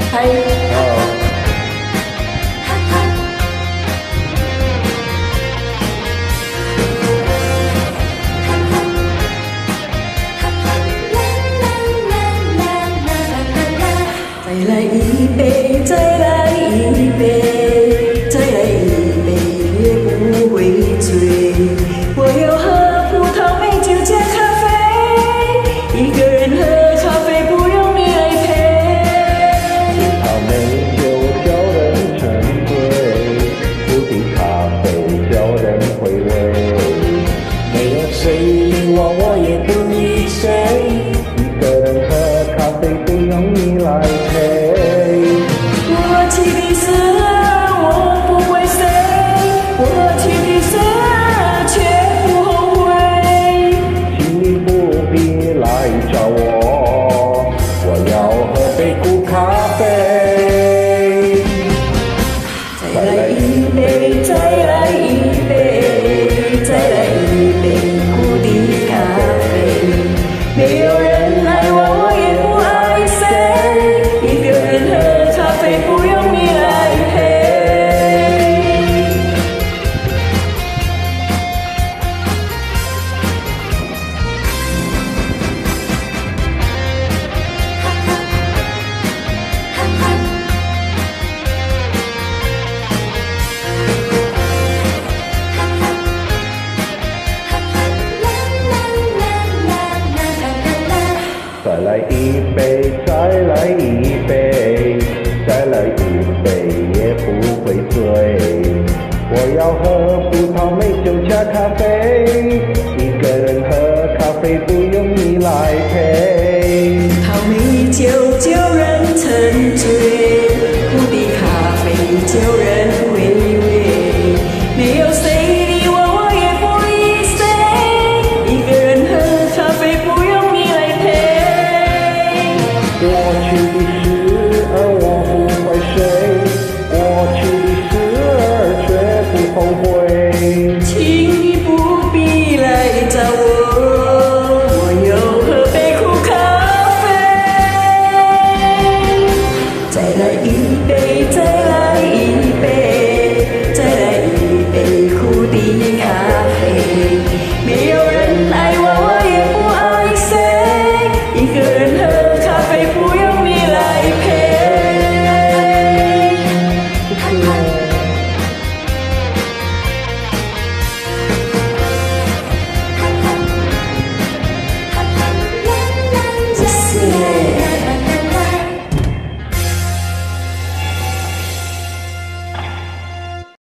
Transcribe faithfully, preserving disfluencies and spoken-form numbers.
嗨， 哦， 再来一杯，再来一杯，再来一杯也不会醉。我要喝葡萄美酒加咖啡，一个人喝咖啡不用你来陪。 他美酒叫人沉醉，不敌咖啡叫人回味。没有谁理我，我也不理谁，一个人喝咖啡不用你来陪。 我提的是我不为谁，我提的是却不后悔。 请你不必来找我，我要喝杯苦咖啡。 再来一杯，再来一杯，再来一杯苦的咖啡。没有人爱我，我也不爱谁，一个人喝咖啡不用你来陪。 再来一杯，再来一杯，再来一杯也不会醉。我要喝葡萄美酒加咖啡，一个人喝咖啡不用你来陪。 泡美酒叫人沉醉，苦的咖啡叫人回味。没有谁理我，我也不理谁，一个人喝咖啡不用你来陪。 过去的事